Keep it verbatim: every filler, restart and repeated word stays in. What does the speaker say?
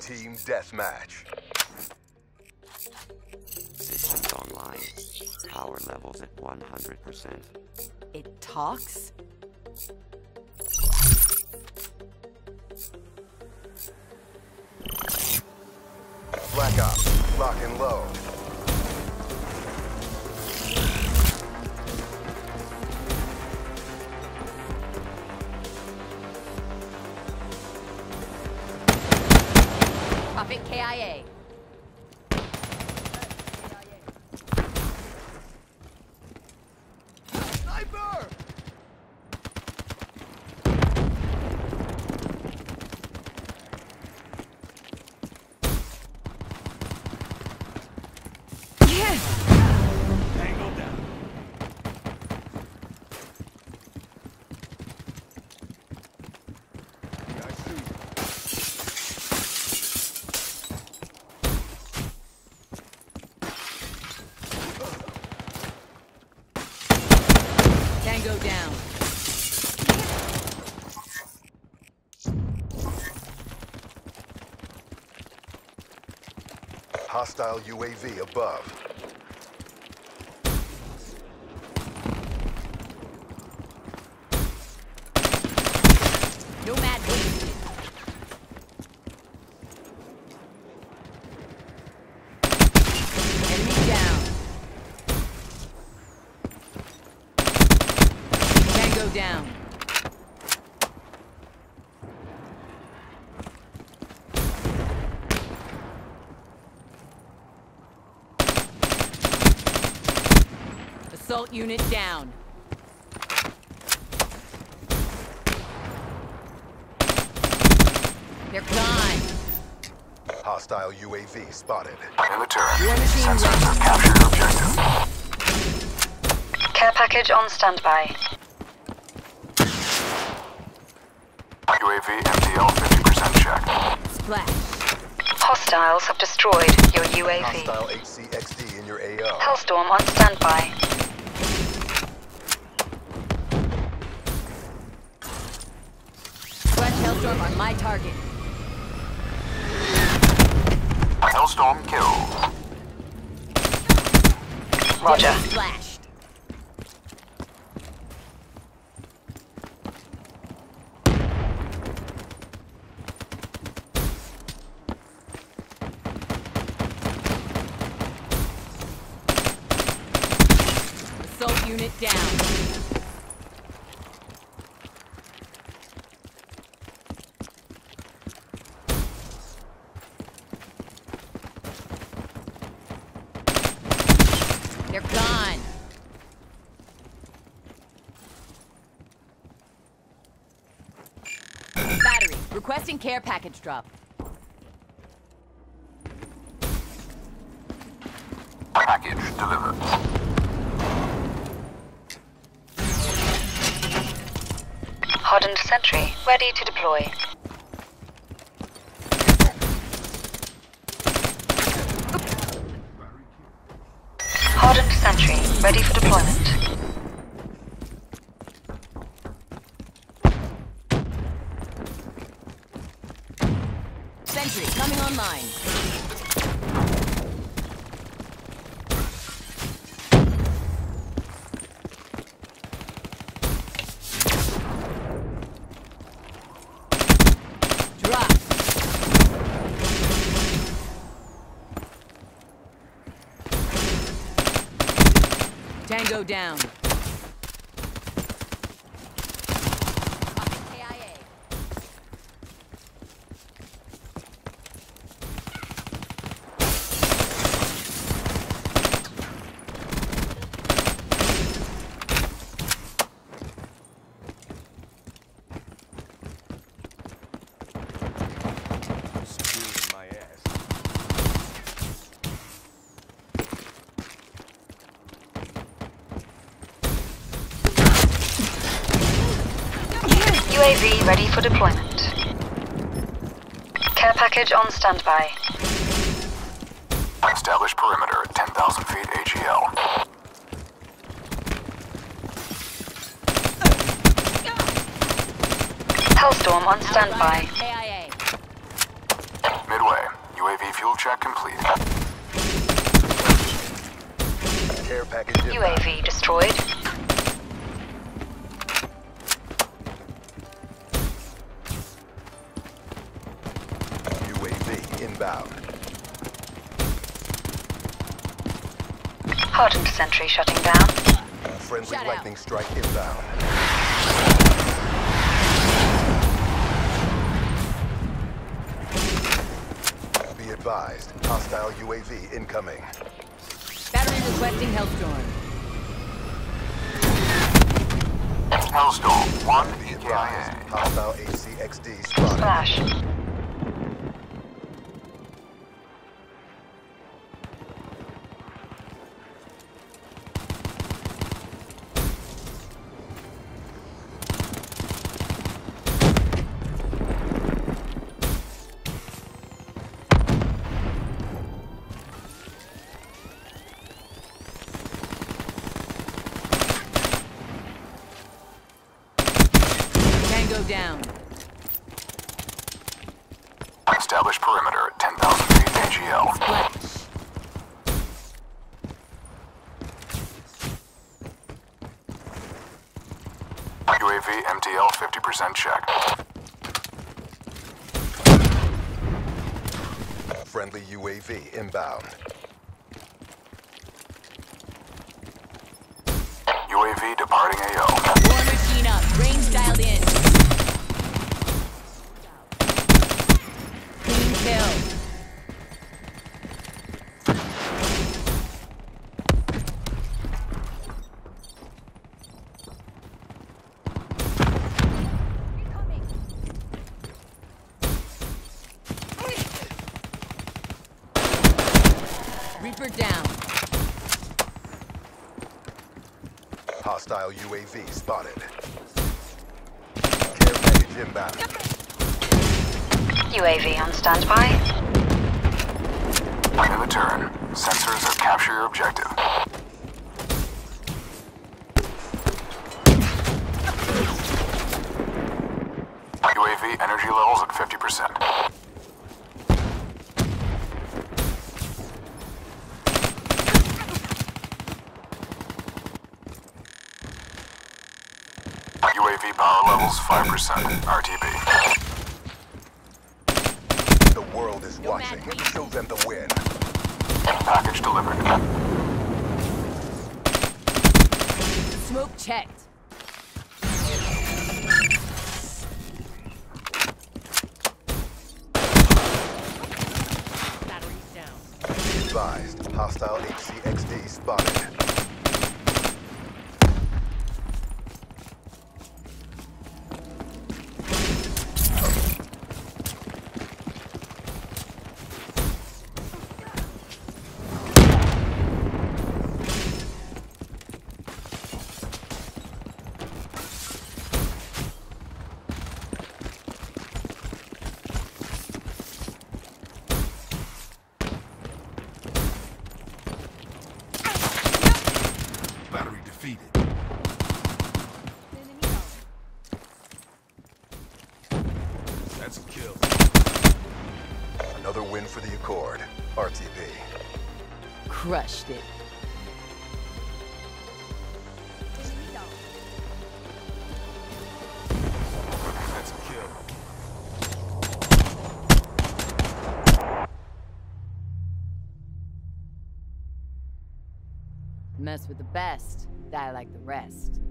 Team Deathmatch. Systems online. Power levels at one hundred percent. It talks? Black Ops, lock and load. Prophet K I A. Sniper! Tango down. I see. Tango down. Hostile U A V above. Nomad wasted. Enemy down. Tango down. Assault unit down. They're gone. Hostile U A V spotted. In the turret. War machine Sensors have ready. captured objective. Care package on standby. U A V M D L fifty percent check. Splash. Hostiles have destroyed your U A V. Hostile H C X D in your A O. Hellstorm on standby. Flash Hellstorm on my target. Hellstorm killed. Roger. Desert splashed. Assault unit down. They're gone. Battery. Requesting care package drop. Package delivered. Hardened sentry, ready to deploy. Hardened sentry, ready for deployment. Sentry coming online. Drop. Tango down. K I A. Screwing my ass. U A V ready for deployment. Care package on standby. Establish perimeter at ten thousand feet A G L. Hellstorm on standby. K I A. Midway. Refuel check complete. Care package U inbound. A V destroyed. U A V inbound. Hardened sentry shutting down. Friendly Shut out. lightning strike inbound. Be advised, hostile U A V incoming. Battery requesting Hellstorm. Hellstorm, one Be E K advised, I A. hostile H C X D spotted. Splash. Tango down. Establish perimeter at ten thousand feet A G L. Splash. U A V M T L fifty percent check. Friendly U A V inbound. U A V departing A O. War machine up. Range dialed in. Clean kill. Reaper down. Hostile U A V spotted. Care package inbound. U A V on standby. In the turn. Sensors have captured your objective. U A V energy levels at fifty percent. U A V power levels five percent. R T B. The world is watching. Show them the win. Package delivered. Smoke checked. Batteries down. Be advised, hostile H C X D spotted. Battery defeated. That's a kill. Another win for the Accord. R T B. Crushed it. That's a kill. Mess with the best, die like the rest.